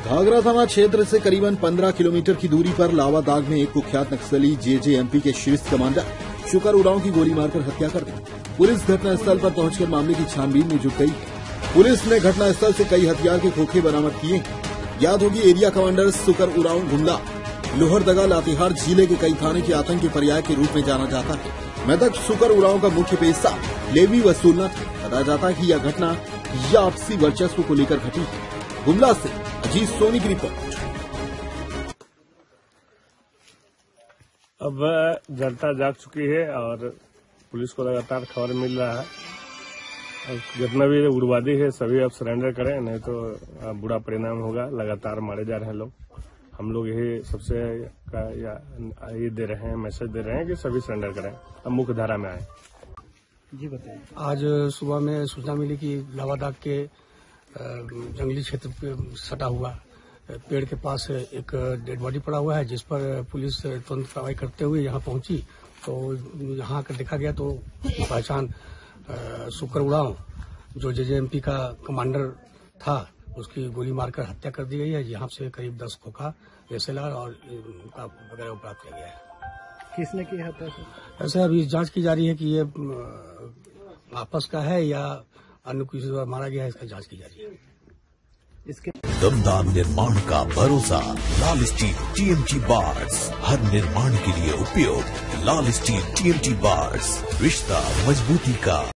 घाघरा थाना क्षेत्र से करीबन 15 किलोमीटर की दूरी पर लावा दाग में एक कुख्यात नक्सली जेजेएमपी के शीर्ष कमांडर शुकर उरांव की गोली मारकर हत्या कर दी। पुलिस घटनास्थल पर पहुंचकर मामले की छानबीन में जुट गई। पुलिस ने घटनास्थल से कई हथियार के खोखे बरामद किए। याद होगी, एरिया कमांडर शुकर उरांव गुंडा लोहरदगा लातेहार जिले के कई थाने के आतंक के पर्याय के रूप में जाना जाता है। मृतक शुकर उरांव का मुख्य पेशा लेवी वसूलना था। बताया जाता है कि यह घटना आपसी वर्चस्व को लेकर घटी है। गुमला से अजीत सोनी की रिपोर्ट। अब जनता जाग चुकी है और पुलिस को लगातार खबर मिल रहा है। जितना भी उग्रवादी है सभी अब सरेंडर करें, नहीं तो बुरा परिणाम होगा। लगातार मारे जा रहे हैं लोग। हम लोग यही सबसे ये दे रहे हैं, मैसेज दे रहे हैं कि सभी सरेंडर करें, अब मुख्य धारा में आए। जी बताइए। आज सुबह में सूचना मिली कि लावादाग के जंगली क्षेत्र पे सटा हुआ पेड़ के पास एक डेड बॉडी पड़ा हुआ है, जिस पर पुलिस तुरंत कार्रवाई करते हुए यहाँ पहुंची। तो यहाँ आकर देखा गया तो पहचान शुकर उरांव जो जेजेएमपी का कमांडर था, उसकी गोली मारकर हत्या कर दी गई है। यहाँ से करीब 10 खोखा एसएलआर और वगैरह प्राप्त किया गया है। किसने किया हत्या? ऐसे अभी जांच की जा रही है कि ये आपस का है या अन्य किसी द्वारा मारा गया है, इसका जांच की जा रही है। इसके दमदार निर्माण का भरोसा लाल स्टील टीएमटी बार्स, हर निर्माण के लिए उपयोग लाल स्टील टीएमटी बार्स, रिश्ता मजबूती का।